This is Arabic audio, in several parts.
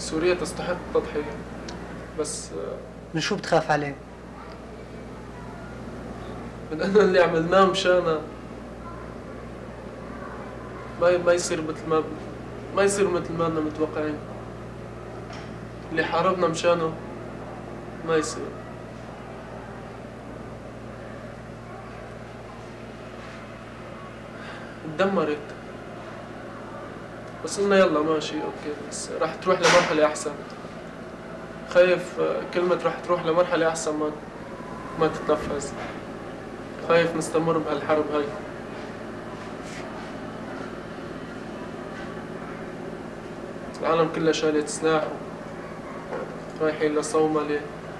سوريا تستحق التضحية، بس من شو بتخاف عليه؟ من أن اللي عملناه مشانها ما يصير مثل ما أننا متوقعين. اللي حاربنا مشانه ما يصير. اتدمرت، بس قلنا يلا ماشي اوكي، بس راح تروح لمرحلة أحسن. خايف كلمة راح تروح لمرحلة أحسن ما تتنفذ. خايف نستمر بهالحرب هاي. العالم كلها شالت سلاح رايحين لصومالي.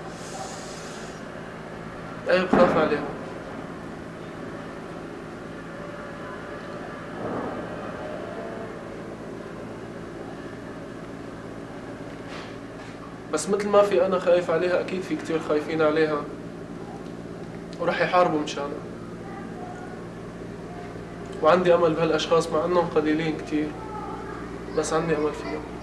أي بخاف عليهم. بس مثل ما في أنا خايف عليها، أكيد في كتير خايفين عليها وراح يحاربوا مشانها. وعندي أمل بهالأشخاص مع أنهم قليلين كتير، بس عندي أمل فيهم.